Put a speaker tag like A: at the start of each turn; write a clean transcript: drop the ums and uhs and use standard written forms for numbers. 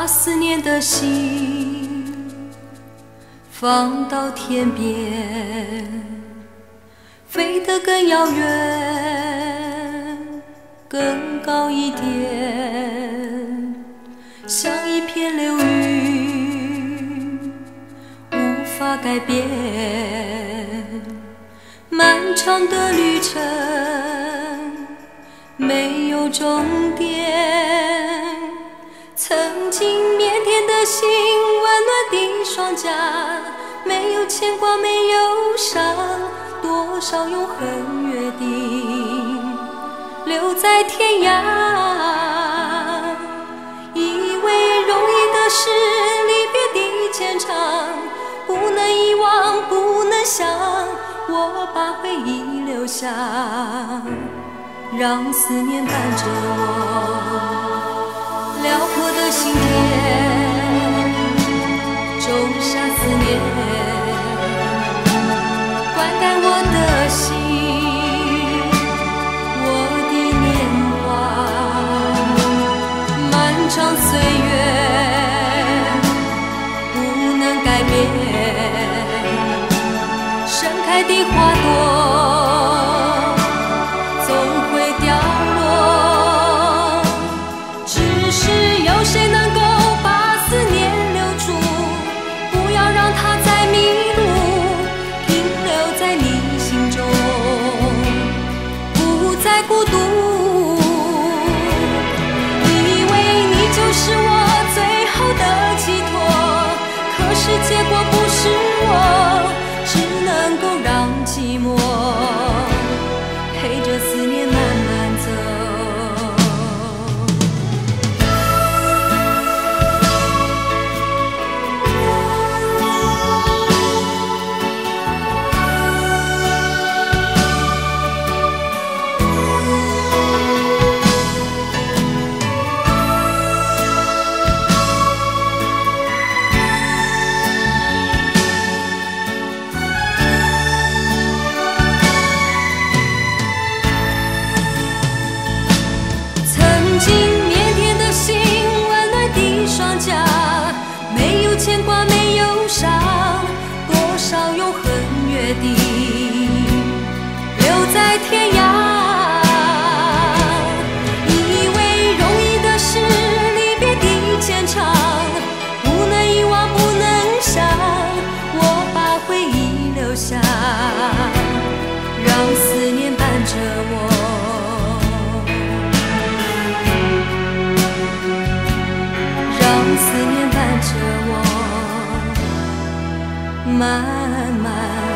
A: 思念的心放到天边，飞得更遥远，更高一点，像一片流云，无法改变。漫长的旅程没有终点，曾经腼腆的心，温暖的双颊，没有牵挂，没有伤，多少永恒约定留在天涯。以为容易的事，离别的牵肠，不能遗忘，不能想，我把回忆留下，让思念伴着我。辽阔的心田，种下思念，灌溉我的心，我的年华。漫长岁月不能改变，盛开的花朵总会凋落，只是有谁能够把思念留住，不要让它再迷路，停留在你心中，不再孤独。以为你就是我最后的寄托，可是结果不是我，只能够让寂寞陪着思念慢慢走。曾经腼腆的心，温暖的双颊，没有牵挂，没有伤，多少永恒约定留在天涯。以为容易的事，离别的牵肠，不能遗忘，不能想，我把回忆留下，让思念伴着我。思念伴着我，慢慢